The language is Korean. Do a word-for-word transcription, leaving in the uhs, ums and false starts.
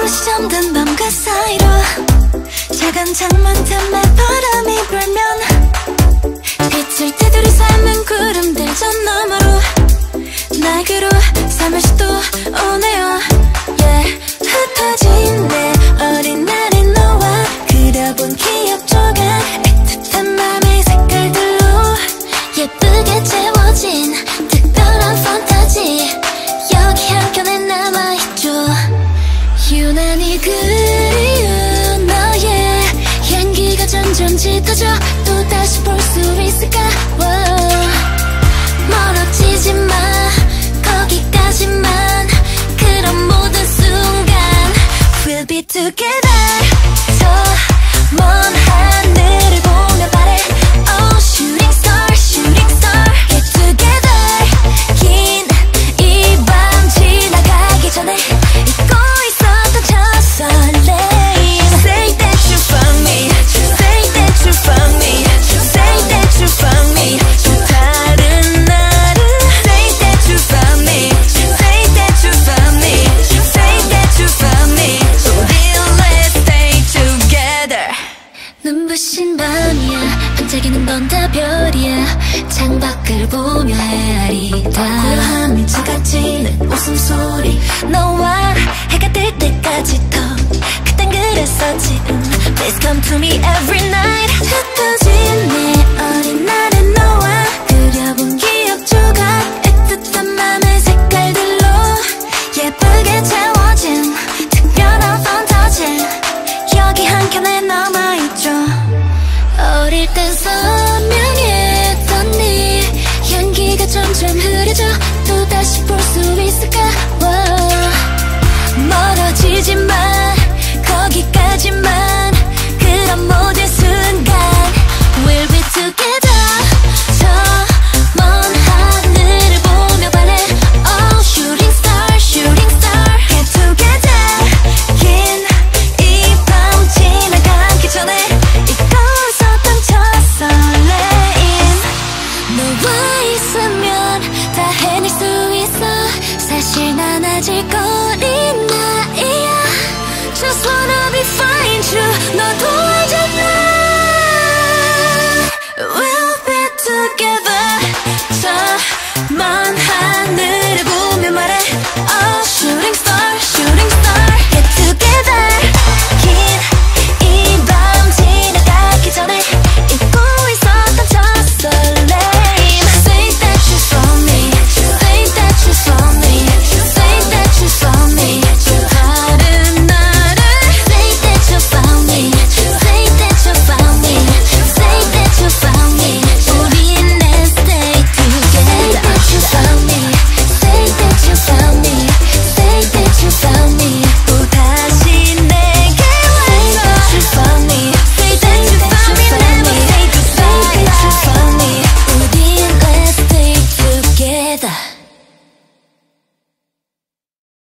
불빛이 잠든 밤 그 사이로 작은 창문 틈에 바람이 불면 빛을 띠들이 삶은 구름들 저 너머로 날개로 삶을 수도 오네요. yeah. 흩어진 내 어린 날의 너와 그려본 기억 조각 애틋한 맘의 색깔들로 예쁘게 채워진 특별한 판타지 여기 한켠에 남아있죠. 유난히 그리운 너의 향기가 점점 짙어져 또다시 볼 수 있을까. wow. 멀어지지 마 거기까지만 그런 모든 순간 We'll be together. 저 먼 하늘을 보며 바래 Oh shooting star shooting star Get together. 긴 이 밤 지나가기 전에 잊고 있었던 저 설레임. Say that you found me Say that you found me Say that you found me 또 다른 나를 Say that you found me Say that you found me Say that you found me 우리 let's stay together. 눈부신 밤이야 반짝이는 건 다 별이야 창밖을 보며 헤아리다 고요한 미쳐가지는 웃음소리 너와 해가 뜰 때까지 더 그땐 그랬었지. um, Please come to me every night.